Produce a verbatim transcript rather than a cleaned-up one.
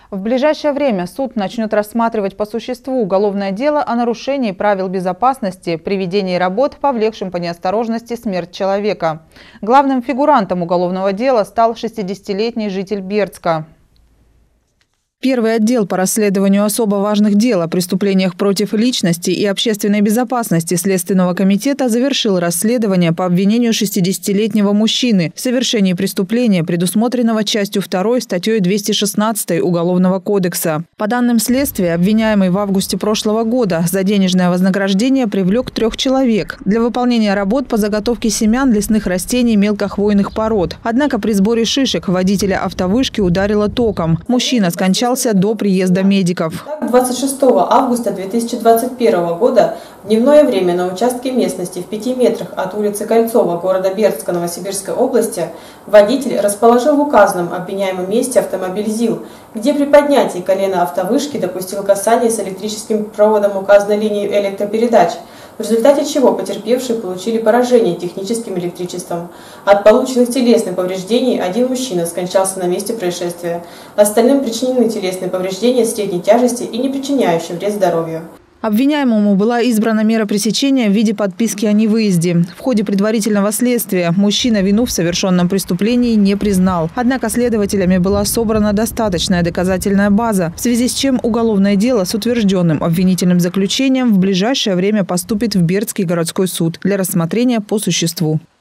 В ближайшее время суд начнет рассматривать по существу уголовное дело о нарушении правил безопасности при ведении работ, повлекшем по неосторожности смерть человека. Главным фигурантом уголовного дела стал шестидесятилетний житель Бердска. Первый отдел по расследованию особо важных дел о преступлениях против личности и общественной безопасности Следственного комитета завершил расследование по обвинению шестидесятилетнего мужчины в совершении преступления, предусмотренного частью второй статьей двести шестнадцать Уголовного кодекса. По данным следствия, обвиняемый в августе прошлого года за денежное вознаграждение привлек трех человек для выполнения работ по заготовке семян лесных растений мелкохвойных пород. Однако при сборе шишек водителя автовышки ударило током. Мужчина скончался до приезда медиков. двадцать шестого августа две тысячи двадцать первого года в дневное время на участке местности в пяти метрах от улицы Кольцова города Бердска Новосибирской области водитель расположил в указанном обвиняемом месте автомобиль ЗИЛ, где при поднятии колена автовышки допустил касание с электрическим проводом указанной линии электропередач, в результате чего потерпевшие получили поражение техническим электричеством. От полученных телесных повреждений один мужчина скончался на месте происшествия. Остальным причинены телесные повреждения средней тяжести и не причиняющие вред здоровью. Обвиняемому была избрана мера пресечения в виде подписки о невыезде. В ходе предварительного следствия мужчина вину в совершенном преступлении не признал. Однако следователями была собрана достаточная доказательная база, в связи с чем уголовное дело с утвержденным обвинительным заключением в ближайшее время поступит в Бердский городской суд для рассмотрения по существу.